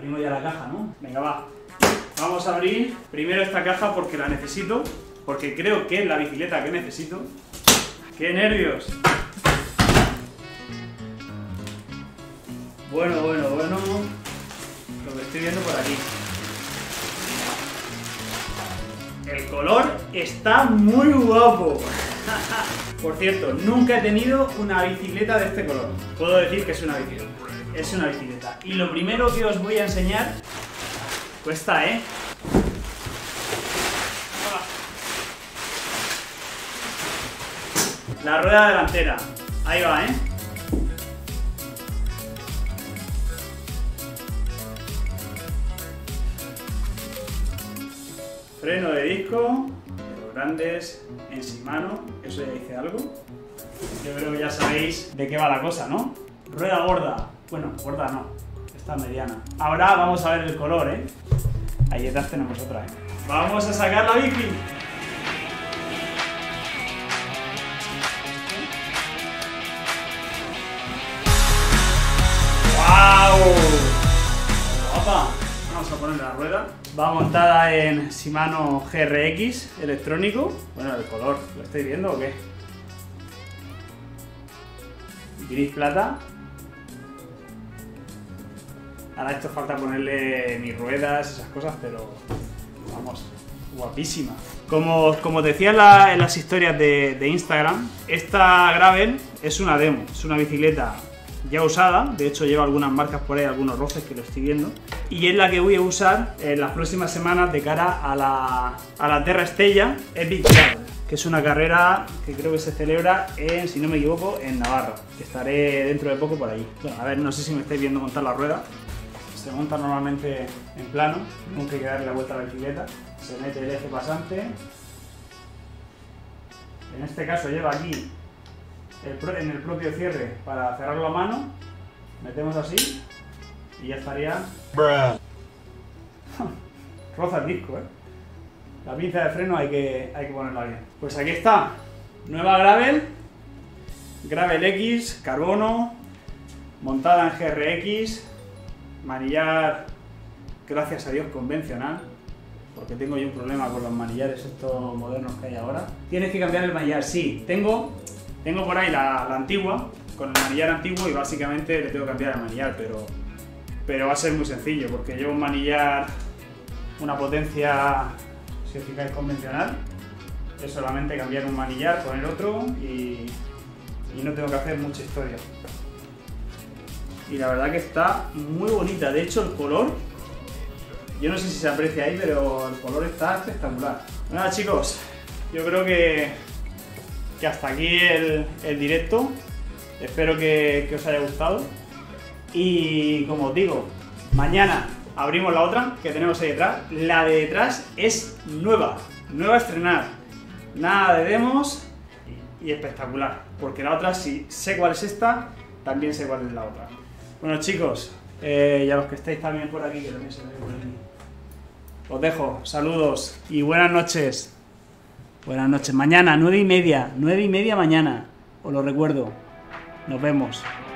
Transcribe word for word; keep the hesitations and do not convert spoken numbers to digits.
Abrimos ya la caja, ¿no? Venga, va. Vamos a abrir primero esta caja porque la necesito, porque creo que es la bicicleta que necesito. ¡Qué nervios! Bueno, bueno, bueno, lo que estoy viendo por aquí. El color está muy guapo. Por cierto, nunca he tenido una bicicleta de este color. Puedo decir que es una bicicleta. Es una bicicleta. Y lo primero que os voy a enseñar cuesta, ¿eh? La rueda delantera. Ahí va, ¿eh? Freno de disco, los grandes en Shimano, eso ya dice algo. Yo creo que ya sabéis de qué va la cosa, ¿no? Rueda gorda, bueno, gorda no, está mediana. Ahora vamos a ver el color, ¿eh? Ahí detrás tenemos otra, ¿eh? Vamos a sacar la bici. ¡Wow! ¡Guapa! Vamos a poner la rueda. Va montada en Shimano G R X electrónico. Bueno, el color, ¿lo estáis viendo o qué? Gris plata. Ahora esto falta ponerle mis ruedas, esas cosas, pero vamos, guapísima. Como, como decía en, la, en las historias de, de Instagram, esta Gravel es una demo, es una bicicleta ya usada, de hecho lleva algunas marcas por ahí, algunos roces que lo estoy viendo, y es la que voy a usar en las próximas semanas de cara a la, a la Terra Estella Epic Gravel, que es una carrera que creo que se celebra en, si no me equivoco, en Navarra, que estaré dentro de poco por allí. Bueno, a ver, no sé si me estáis viendo montar la rueda. Se monta normalmente en plano, nunca hay que darle la vuelta a la bicicleta, se mete el eje pasante, en este caso lleva aquí el pro, en el propio cierre para cerrarlo a mano, metemos así y ya estaría. Roza el disco, ¿eh? La pinza de freno hay que, hay que ponerla bien. Pues aquí está, nueva Gravel, Gravel X, carbono, montada en G R X. Manillar, gracias a Dios, convencional, porque tengo yo un problema con los manillares estos modernos que hay ahora. Tienes que cambiar el manillar, sí. Tengo, tengo por ahí la, la antigua, con el manillar antiguo, y básicamente le tengo que cambiar el manillar, pero, pero va a ser muy sencillo, porque llevo un manillar, una potencia, si os fijáis, convencional. Es solamente cambiar un manillar, poner otro y, y no tengo que hacer mucha historia. Y la verdad que está muy bonita, de hecho el color, yo no sé si se aprecia ahí, pero el color está espectacular. Nada chicos, yo creo que, que hasta aquí el, el directo, espero que, que os haya gustado. Y como os digo, mañana abrimos la otra que tenemos ahí detrás, la de detrás es nueva, nueva a estrenar, nada de demos y espectacular, porque la otra, si sé cuál es esta, también sé cuál es la otra. Bueno chicos, eh, y a los que estáis también por aquí, que también se ve por aquí, os dejo, saludos y buenas noches. Buenas noches, mañana, nueve y media, nueve y media mañana, os lo recuerdo. Nos vemos.